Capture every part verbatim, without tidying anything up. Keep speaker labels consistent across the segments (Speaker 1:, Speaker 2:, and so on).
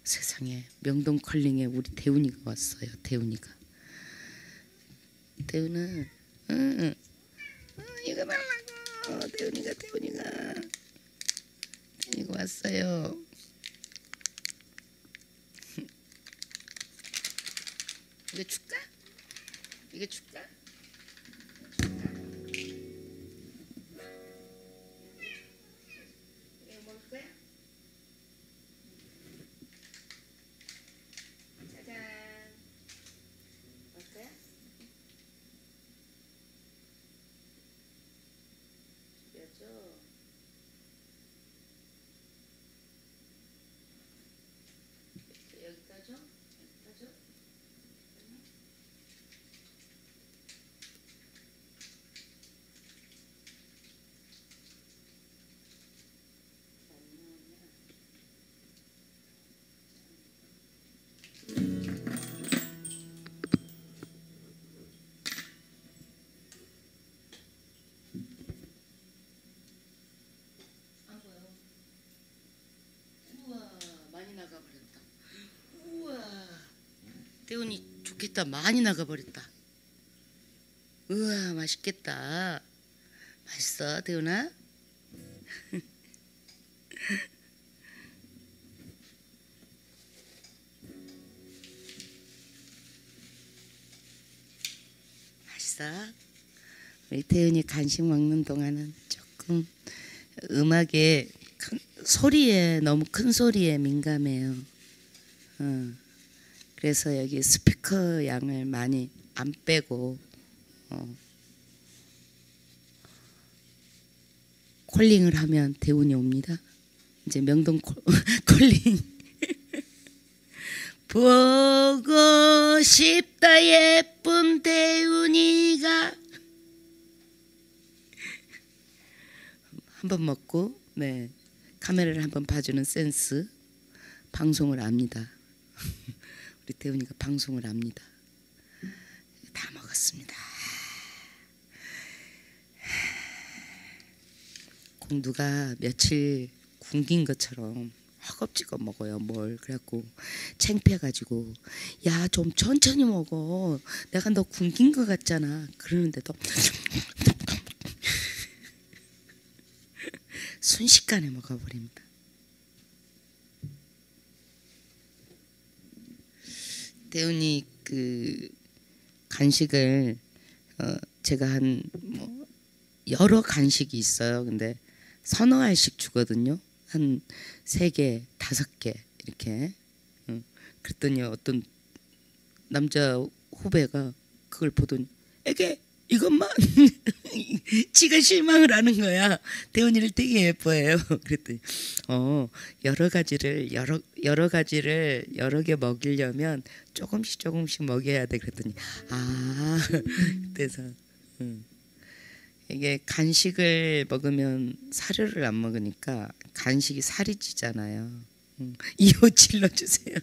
Speaker 1: 세상에 명동 컬링에 우리 대훈이가 왔어요. 대훈이가. 대훈아, 응, 응, 응, 이거 말라고. 대훈이가 대훈이가 대훈이가 왔어요. 이거 줄까? 이거 줄까? 이거 먹을 거야? 짜잔. 먹을 거야? 여줘. 여기다 줘? 여기다 줘? 우와, 많이 나가버렸다. 우와, 대훈이 좋겠다. 많이 나가버렸다. 우와, 맛있겠다. 맛있어, 대훈아? 맛있어? 우리 대훈이 간식 먹는 동안은 조금 음악에 큰, 소리에 너무 큰 소리에 민감해요. 어, 그래서 여기 스피커 양을 많이 안 빼고 어, 콜링을 하면 대훈이 옵니다. 이제 명동 콜, 콜링 보고 싶다 예쁜 대훈이가 한번 먹고 네 카메라를 한번 봐주는 센스. 방송을 압니다. 우리 대훈이가 방송을 압니다. 다 먹었습니다. 공두가 며칠 굶긴 것처럼 허겁지겁 먹어요. 뭘 그래갖고 창피해가지고 야 좀 천천히 먹어. 내가 너 굶긴 것 같잖아. 그러는데도 순식간에 먹어버립니다. 대훈이 그 간식을 어 제가 한 뭐 여러 간식이 있어요. 근데 서너 알씩 주거든요. 한 세 개, 다섯 개 이렇게. 응. 그랬더니 어떤 남자 후배가 그걸 보더니 에게 이것만 지가 실망을 하는 거야. 대훈이를 되게 예뻐해요. 그랬더니 어 여러 가지를 여러 여러 가지를 여러 개 먹이려면 조금씩 조금씩 먹여야 돼. 그랬더니 아 그래서 응. 이게 간식을 먹으면 사료를 안 먹으니까 간식이 살이 찌잖아요. 응. 이호 질러주세요.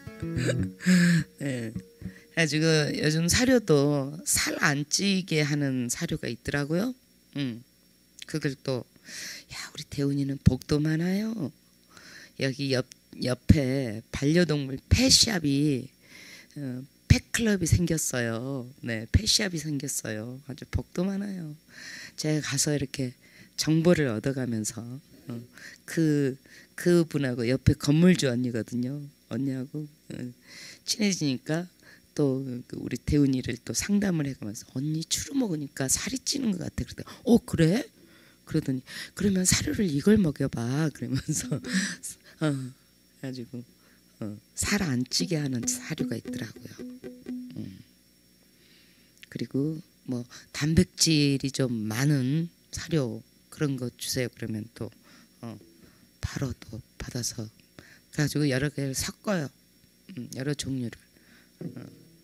Speaker 1: 네. 그래가지고 요즘 사료도 살 안 찌게 하는 사료가 있더라고요. 응. 그걸 또 야 우리 대훈이는 복도 많아요. 여기 옆 옆에 반려동물 펫샵이 어, 펫클럽이 생겼어요. 네, 펫샵이 생겼어요. 아주 복도 많아요. 제가 가서 이렇게 정보를 얻어가면서 어, 그 그분하고 옆에 건물주 언니거든요. 언니하고 어, 친해지니까 또 우리 대훈이를 또 상담을 해가면서 언니 추루 먹으니까 살이 찌는 것 같아. 그랬더니 어 그래? 그러더니 그러면 사료를 이걸 먹여봐. 그러면서 어, 가지고 어, 살 안 찌게 하는 사료가 있더라고요. 음. 그리고 뭐 단백질이 좀 많은 사료 그런 거 주세요. 그러면 또 어, 바로 또 받아서 그래가지고 여러 개를 섞어요. 음, 여러 종류를. 어.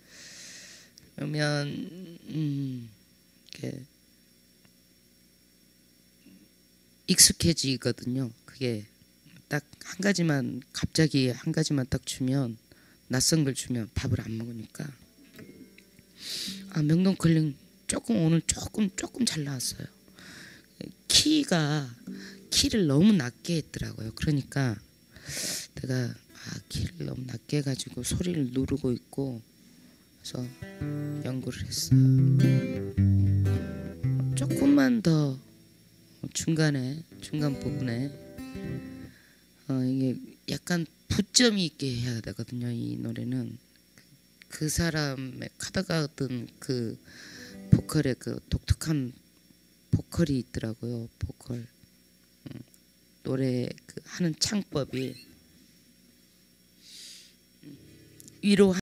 Speaker 1: 그러면 음, 이렇게 익숙해지거든요. 그게 딱 한 가지만 갑자기 한 가지만 딱 주면 낯선 걸 주면 밥을 안 먹으니까 아 명동 컬링 조금 오늘 조금 조금 잘 나왔어요. 키가 키를 너무 낮게 했더라고요. 그러니까 내가 아, 키를 너무 낮게 해가지고 소리를 누르고 있고, 그래서 연구를 했어요. 조금만 더 중간에 중간 부분에 어, 이게 약간 부점이 있게 해야 되거든요. 이 노래는 그 사람의 카더가든 그 보컬의 그 독특한 보컬이 있더라고요. 보컬 음, 노래 그 하는 창법이 위로